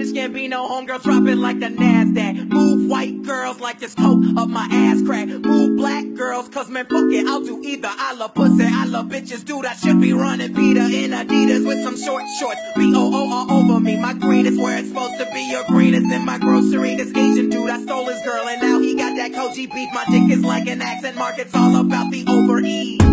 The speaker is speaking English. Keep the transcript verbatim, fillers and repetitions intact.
childish Gambino, homegirl drop it like the NASDAQ. Move white girls like this coat up my ass crack. Move black girls, cause man, fuck it, I'll do either. I love pussy, I love bitches, dude, I should be running Peter in Adidas with some short shorts. B O O all over me, my green is where it's supposed to be. Your green is in my grocery. This Asian dude, I stole his girl and now he got that Koji beef. My dick is like an accent mark, it's all about the overeat.